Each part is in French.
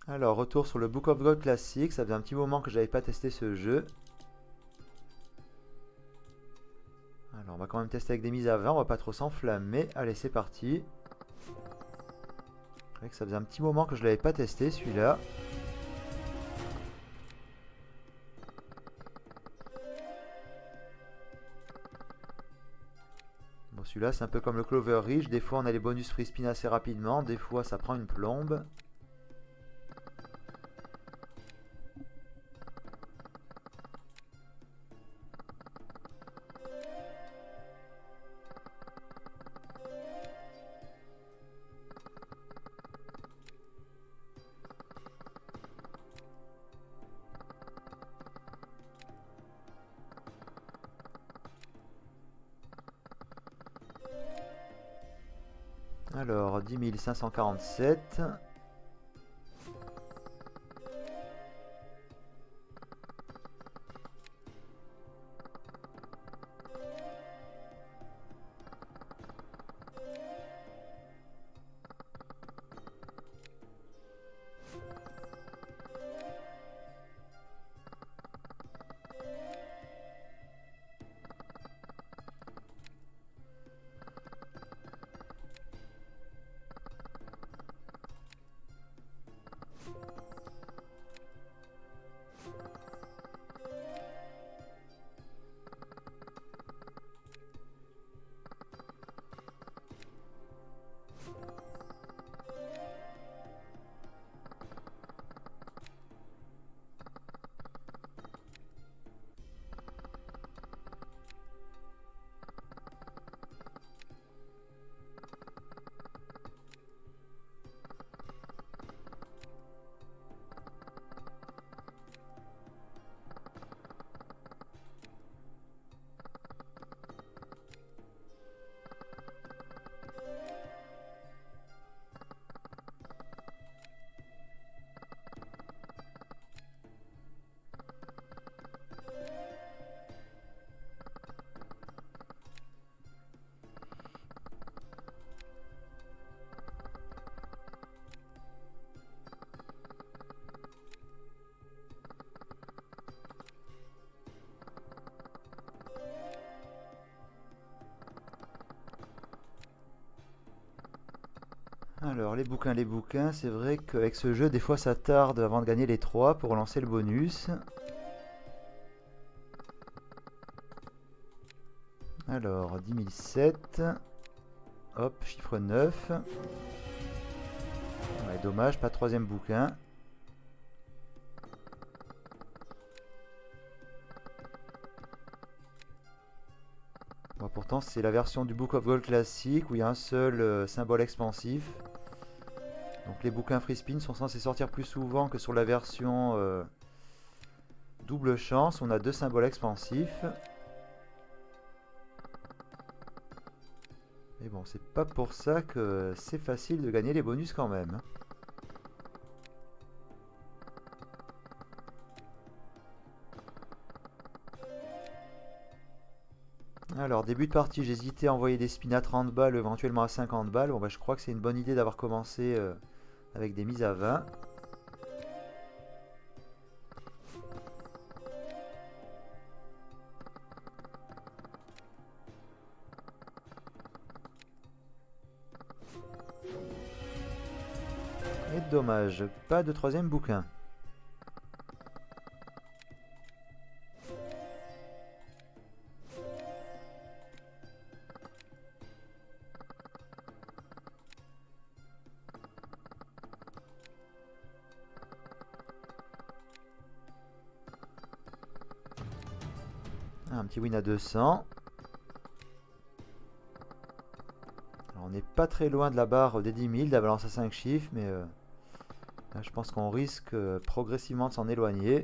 Alors, retour sur le Book of Gold classique. Ça faisait un petit moment que j'avais pas testé ce jeu. Alors, on va quand même tester avec des mises à 20. On va pas trop s'enflammer. Allez, c'est parti. C'est vrai que ça faisait un petit moment que je l'avais pas testé celui-là. Bon, celui-là, c'est un peu comme le Clover Ridge. Des fois, on a les bonus free spin assez rapidement. Des fois, ça prend une plombe. Alors, 10 547. Alors, les bouquins, c'est vrai qu'avec ce jeu, des fois ça tarde avant de gagner les 3 pour relancer le bonus. Alors, 10 007. Hop, chiffre 9. Ouais, dommage, pas de troisième bouquin. Bon, pourtant, c'est la version du Book of Gold classique où il y a un seul symbole expansif. Donc les bouquins free spin sont censés sortir plus souvent que sur la version double chance. On a deux symboles expansifs. Mais bon, c'est pas pour ça que c'est facile de gagner les bonus quand même. Alors, début de partie, j'hésitais à envoyer des spins à 30 balles, éventuellement à 50 balles. Bon, bah, je crois que c'est une bonne idée d'avoir commencé avec des mises à 20. Et dommage, pas de troisième bouquin. Un petit win à 200. Alors, on n'est pas très loin de la barre des 10 000, de la balance à 5 chiffres, mais là, je pense qu'on risque progressivement de s'en éloigner.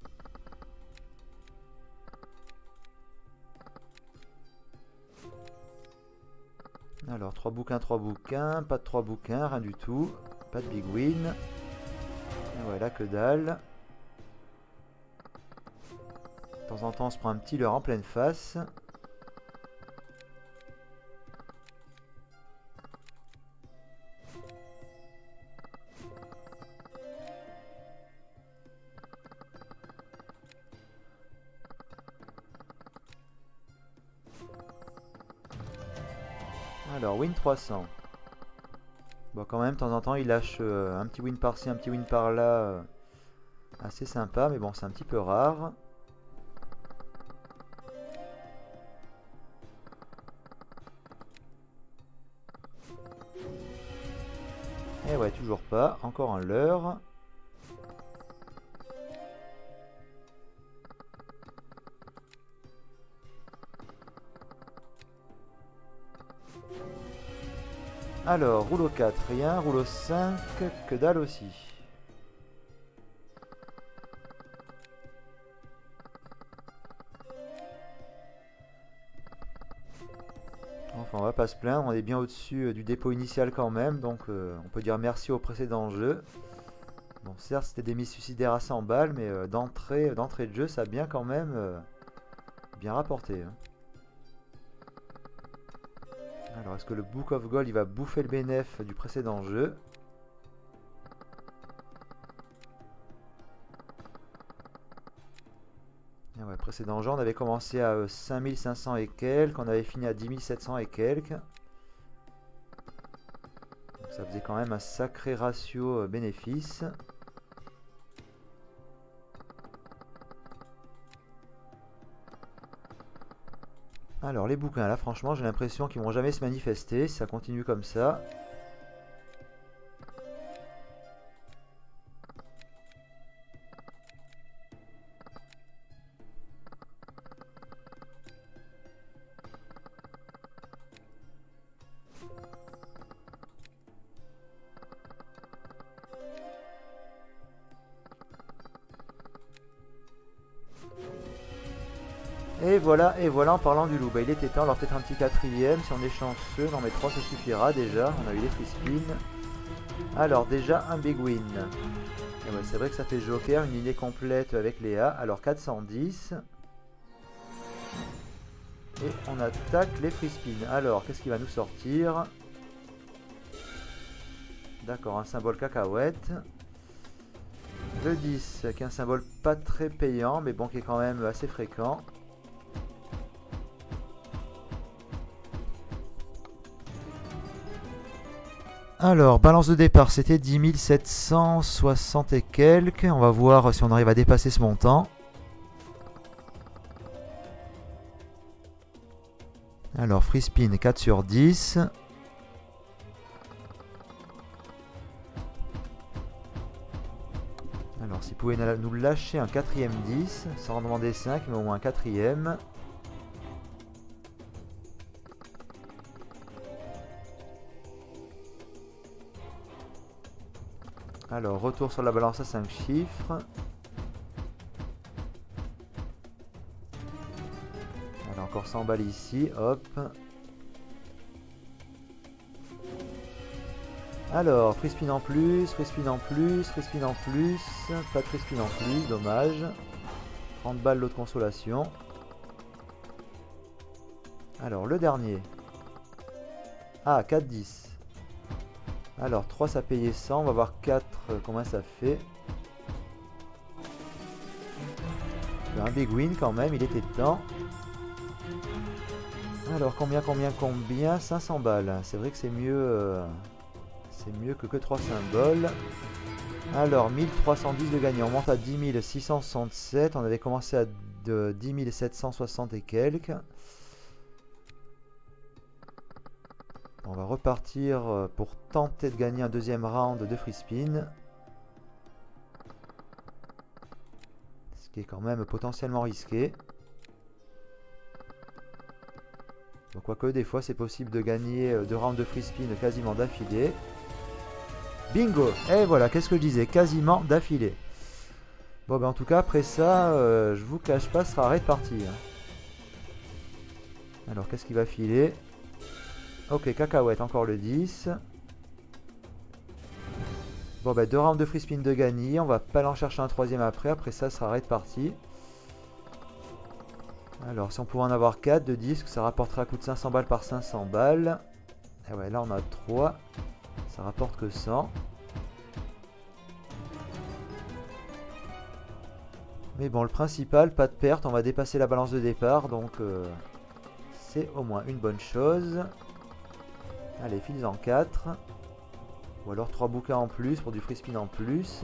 Alors, 3 bouquins, pas de 3 bouquins, rien du tout. Pas de big win. Et voilà, que dalle. De temps en temps, on se prend un petit leurre en pleine face. Alors, win 300. Bon, quand même, de temps en temps, il lâche un petit win par-ci, un petit win par-là. Assez sympa, mais bon, c'est un petit peu rare. Et ouais, toujours pas. Encore un leurre. Alors, rouleau 4, rien. Rouleau 5, que dalle aussi. Enfin, on va pas se plaindre, on est bien au-dessus du dépôt initial quand même, donc on peut dire merci au précédent jeu. Bon, certes, c'était des mises suicidaires à 100 balles, mais d'entrée de jeu, ça a bien quand même bien rapporté. Hein. Alors, est-ce que le Book of Gold, il va bouffer le bénéf du précédent jeu? Ah ouais, précédent jeu, on avait commencé à 5500 et quelques, on avait fini à 10 700 et quelques. Donc, ça faisait quand même un sacré ratio bénéfice. Alors les bouquins là franchement j'ai l'impression qu'ils vont jamais se manifester si ça continue comme ça. Et voilà en parlant du loup, bah, il était temps, alors peut-être un petit quatrième, si on est chanceux, non mais 3 ça suffira déjà, on a eu les free spins. Alors déjà un big win. Ouais, c'est vrai que ça fait joker, une lignée complète avec Léa, alors 410. Et on attaque les free spins. Alors qu'est-ce qui va nous sortir? D'accord, un symbole cacahuète. Le 10 qui est un symbole pas très payant mais bon qui est quand même assez fréquent. Alors, balance de départ, c'était 10 760 et quelques. On va voir si on arrive à dépasser ce montant. Alors, free spin 4 sur 10. Alors, s'il pouvait nous lâcher un quatrième 10, sans en demander 5, mais au moins un quatrième. Alors, retour sur la balance à 5 chiffres. Alors, encore 100 balles ici, hop. Alors, free spin en plus, free spin en plus, free spin en plus. Pas de free spin en plus, dommage. 30 balles l'autre consolation. Alors, le dernier. Ah, 4-10. Alors 3 ça payait 100, on va voir 4 combien ça fait. Un big win quand même, il était temps. Alors combien 500 balles, c'est vrai que c'est mieux que 3 symboles. Alors 1310 de gagné, on monte à 10 667, on avait commencé à 10 760 et quelques. On va repartir pour tenter de gagner un deuxième round de free spin. Ce qui est quand même potentiellement risqué. Donc quoique des fois c'est possible de gagner 2 rounds de free spin quasiment d'affilée. Bingo! Et voilà, qu'est-ce que je disais? Quasiment d'affilée. Bon ben en tout cas après ça, je vous cache pas, ce sera arrêt de partie. Alors qu'est-ce qui va filer? Ok, cacahuète, encore le 10. Bon, bah 2 rounds de free spin de gagné. On va pas aller en chercher un troisième après. Après ça, ça sera arrêt de partie. Alors, si on pouvait en avoir 4 de disques, ça rapportera un coût de 500 balles par 500 balles. Et ouais, là on a 3. Ça rapporte que 100. Mais bon, le principal, pas de perte. On va dépasser la balance de départ. Donc, c'est au moins une bonne chose. Allez, files en 4. Ou alors 3 bouquins en plus pour du free spin en plus.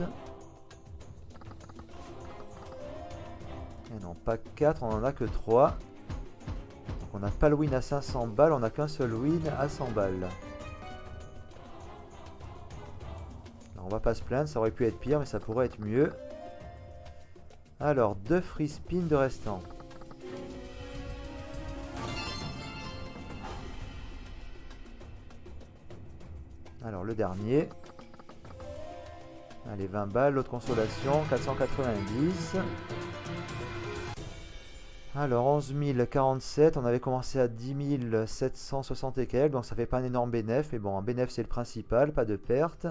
Et non, pas 4, on en a que 3. Donc on n'a pas le win à 500 balles, on n'a qu'un seul win à 100 balles. Alors on va pas se plaindre, ça aurait pu être pire, mais ça pourrait être mieux. Alors, 2 free spins de restants. Alors, le dernier. Allez, 20 balles, l'autre consolation, 490. Alors, 11 047, on avait commencé à 10 760 et quelques, donc ça fait pas un énorme bénéfice, mais bon, un bénéfice c'est le principal, pas de perte.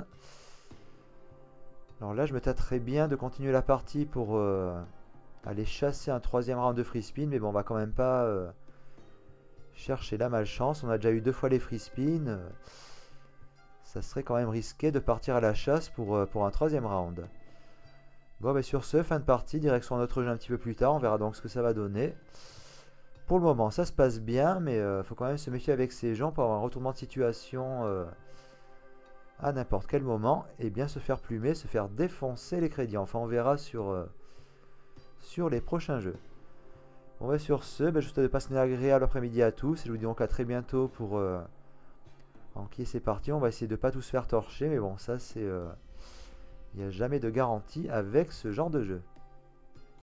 Alors là, je me tâterais bien de continuer la partie pour aller chasser un 3e round de free spin, mais bon, on va quand même pas chercher la malchance. On a déjà eu 2 fois les free spin. Ça serait quand même risqué de partir à la chasse pour un 3e round. Bon, bah sur ce, fin de partie, direction notre jeu un petit peu plus tard. On verra donc ce que ça va donner. Pour le moment, ça se passe bien, mais il faut quand même se méfier avec ces gens pour avoir un retournement de situation à n'importe quel moment et bien se faire plumer, se faire défoncer les crédits. Enfin, on verra sur les prochains jeux. Bon, bah sur ce, je vous souhaite de passer une agréable après-midi à tous. Et je vous dis donc à très bientôt pour enquiller ces parties. On va essayer de ne pas tous faire torcher, mais bon, ça c'est... il n'y a jamais de garantie avec ce genre de jeu.